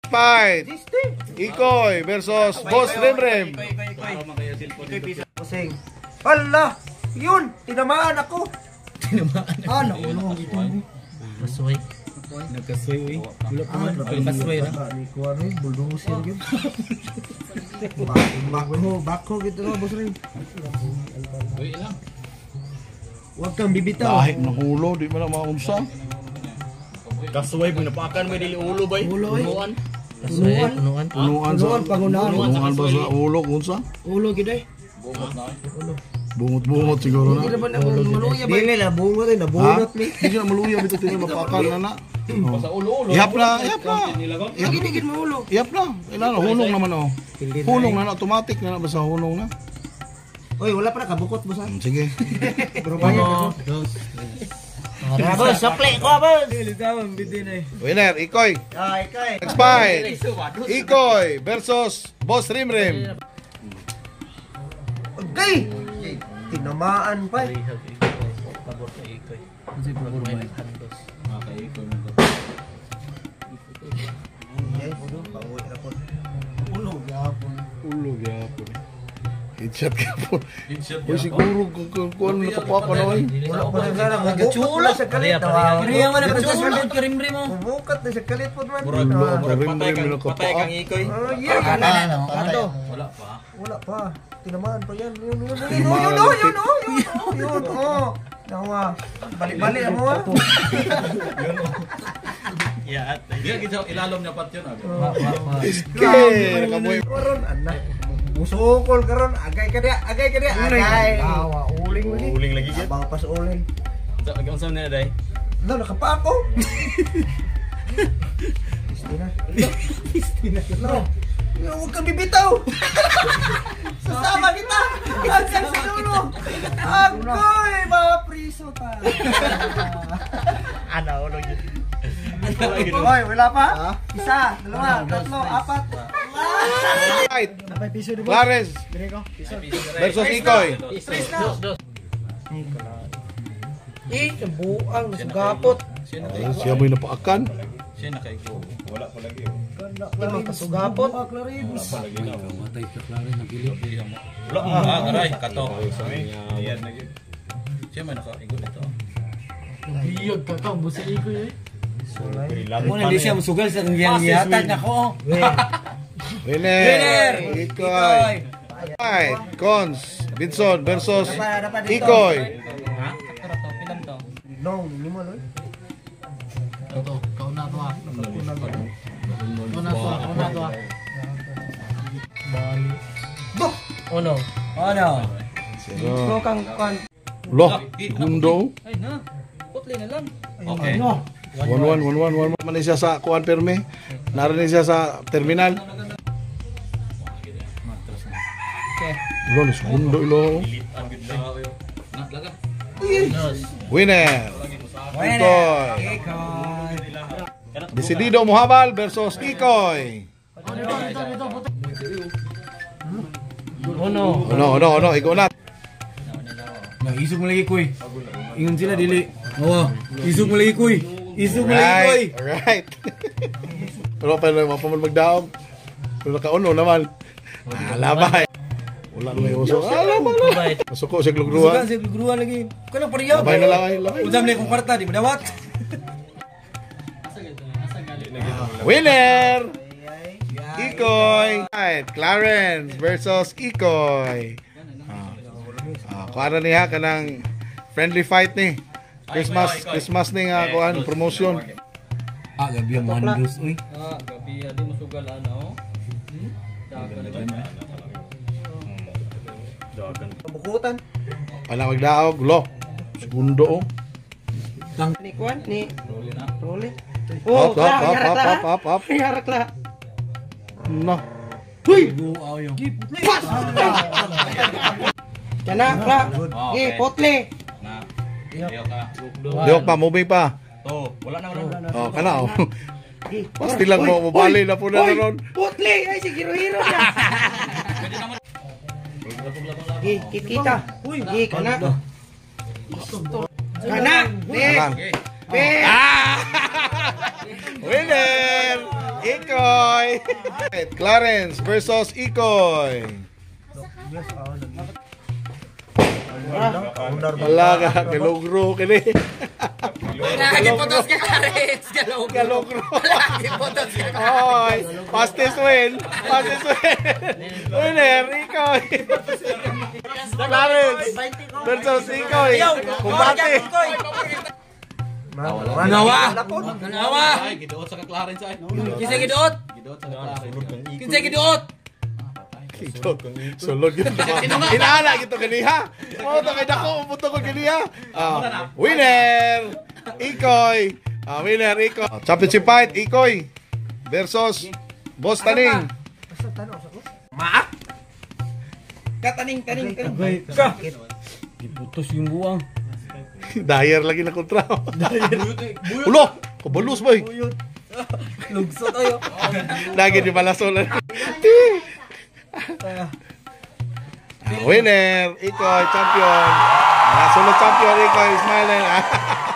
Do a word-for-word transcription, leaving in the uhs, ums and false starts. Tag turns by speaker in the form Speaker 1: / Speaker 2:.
Speaker 1: Fight! Ikoy versus Boss Remrem.
Speaker 2: Kusing. Hala! Yun! Tinamaan ako!
Speaker 3: Tinamaan ako.
Speaker 2: Ah, nakulong ito.
Speaker 3: Masway. Nagkasway, uy. Wala pa man. Nagkasway na.
Speaker 2: Kuha rin, bulldozer yun. Bako, bako gitu na, Boss Rem.
Speaker 3: Uy, ilang.
Speaker 2: Huwag kang bibitaw.
Speaker 1: Dahil ng ulo, di mo na maunsa.
Speaker 3: Kasway, pinapakan may dili ulo ba?
Speaker 2: Ulo, eh.
Speaker 3: Unuan.
Speaker 2: Unuan.
Speaker 3: Unuan.
Speaker 1: Unuan sa
Speaker 2: Unuan, pangunahan.
Speaker 1: unuan ba sa ulo, unsa?
Speaker 2: Ulo, giday.
Speaker 1: Bungot-bungot siguro na.
Speaker 2: Hindi naman ako maluya ba? Hindi na, bungot eh, nabunot ni.
Speaker 1: Hindi na maluya, bito tino mapakal na na.
Speaker 3: Sa ulo-ulo.
Speaker 1: Ihap na, ihap na.
Speaker 2: Naginigin mo ulo.
Speaker 1: Ihap na. Kailan, hulong naman oh. Hulong na na, automatic na na, basta hulong na.
Speaker 2: Oy, wala pa na, kabukot mo sa.
Speaker 1: Sige.
Speaker 2: Pero bayad ako. Bravo, sopli ko, boss. Litawan, bidin eh.
Speaker 1: Winner, Ikoy.
Speaker 2: Ah, Ikoy.
Speaker 1: Next fight. Ikoy versus Boss Remrem.
Speaker 2: Okay. Tinamaan pa eh.
Speaker 1: Ulo gyapon. Ulo gyapon. Headshot gyapon. Uy siguro kung kung nakapak ka na oy.
Speaker 2: Wala pa na sana magachula sa kalit.
Speaker 3: Kaya man ang pagkasalit ka rimri mo.
Speaker 2: Bukat na sa kalit po man.
Speaker 3: Patay kang ikoy.
Speaker 2: Oh, yeah. Ano?
Speaker 3: Wala pa.
Speaker 2: Wala pa. Tinamaan pa yan. Yun, yun, yun, yun, yun, yun, yun, yun, yun, oh. Nawa. Balik-balik mo ah.
Speaker 3: Ya, dia gitu ilalom niya pat yun.
Speaker 1: Okay, kamoy.
Speaker 2: Karon anak. Busukol karon agay ka dia, agay ka dia. Agay. Awa, uling lagi.
Speaker 3: Uling lagi gid.
Speaker 2: Bawa pas uling.
Speaker 3: Sa gansam na day.
Speaker 2: Lah nakapa ako. Istina. Istina. Lah. Huwag kang bibitaw! Sasama kita! Hanggang sa dulo! Agoy! Mga priso pa!
Speaker 3: Ano? Ano yun?
Speaker 2: Hoy, wala pa? Isa, dalawa, tatlo, apat.
Speaker 1: Fight. Clarence versus Ikoy.
Speaker 2: Eh, buang, sugapot.
Speaker 1: Siya mo'y napaakan.
Speaker 3: Siya nakaiko. Wala pa lagi.
Speaker 2: Wala pa sugapot.
Speaker 3: Wala pa lagi na. Matay ka klaro na gili. Wala ah, aray kato. Ayan lagi. Siya man nakaiko dito. Biyog ka ka busa iko eh. Mo na di siya musugal sa ngiyang yatag nako.
Speaker 1: Winner! Ikoy! Fight! Cons! Vinson versus Ikoy!
Speaker 3: Ha? Pilang to?
Speaker 2: No, hindi mo loy.
Speaker 3: Ito, kau na to ah. Kau na to ah, kau na to ah. Bali.
Speaker 2: Bok!
Speaker 3: Ono. Ono.
Speaker 2: Go kang kan.
Speaker 1: Loh, segundo.
Speaker 3: Ay na. Putli na lang. Okay.
Speaker 1: one one, one one, one one. Man siya sa kuan perme. Naroon siya sa terminal. Lo, segundo ilo. Winner! Ikoy! Decidido Muhabal versus Ikoy.
Speaker 3: Ono.
Speaker 1: Ano, ano, ano, ikaw na.
Speaker 3: Isog mo lagi kuy. Ingon sila dili. Oo. Isog mo lagi kuy. Isog mo lagi kuy.
Speaker 1: Right, alright. Pero pa na mapamal magdaog. Pero nakauno naman. Alabay. Wala na may uso. Alabay na. Masuko siya glugruhan.
Speaker 2: Sugan siya glugruhan lagi. Kano pariyaw?
Speaker 1: Labay na labay, labay.
Speaker 2: Unsam na kong kwarta, di mo dawat.
Speaker 1: Winner! Ikoy! Right, Clarence versus Ikoy. Ah, kuha niya ka ng friendly fight ni. Christmas, Christmas ni nga kuhan, promotion.
Speaker 3: Ah, gabi ang mandos, uy.
Speaker 4: Ah, gabi di mo sugal ano.
Speaker 3: Dagan.
Speaker 2: Bukutan.
Speaker 1: Wala magdaog, lo. Segundo.
Speaker 2: Ni kwan ni Rolly.
Speaker 1: Hop, hop, hop, hop, hop, hop, hop.
Speaker 2: Yarak la.
Speaker 1: No.
Speaker 3: Huy! Buaw yung.
Speaker 2: Pas. Kana kla. Eh, potle.
Speaker 3: Na. Diyo ka.
Speaker 1: Diok pa, moving pa.
Speaker 3: To, wala na wala.
Speaker 1: Oh, kana oh. Pasti lang mo, mabali na po na ron.
Speaker 2: Potle, ay si hero-hero na. Eh, kita. Uy, eh, kana. Kana. Eh.
Speaker 1: Kanan.
Speaker 2: Eh.
Speaker 1: Ah! Winner! Ikoy. Clarence versus Ikoy.
Speaker 2: Yes, ah, lagi. Undar ba?
Speaker 1: Wala ka, galogro ka ni.
Speaker 5: Lagi potos ka Clarence. Galog.
Speaker 1: Galogro.
Speaker 5: Lagi potos ka.
Speaker 1: Oy, fastest win. Fastest win. Winner, Ikoy. Clarence versus Ikoy. Kumbate.
Speaker 5: Nawa. Nawa.
Speaker 3: Ay, giduot sa ka-Clarence ay.
Speaker 5: Kinsa giduot?
Speaker 3: Giduot sa ka-Clarence.
Speaker 5: Kinsa giduot?
Speaker 1: Sulod yun. Inaala gito ganiha. Oh, takay dako umuto ko ganiha. Ah, winner Ikoy. Ah, winner Ikoy. Ah, championship fight Ikoy versus Boss Taning.
Speaker 2: Basta tanong sa ko.
Speaker 5: Maak. Kataning taning taning.
Speaker 4: Diputos yung buwang.
Speaker 1: Dyer lagi na kontra. Ulo, kabalus boy.
Speaker 5: Lugso tayo.
Speaker 1: Lagi di balason. Ah, winner Ikoy champion. Ah, solo champion Ikoy smiling.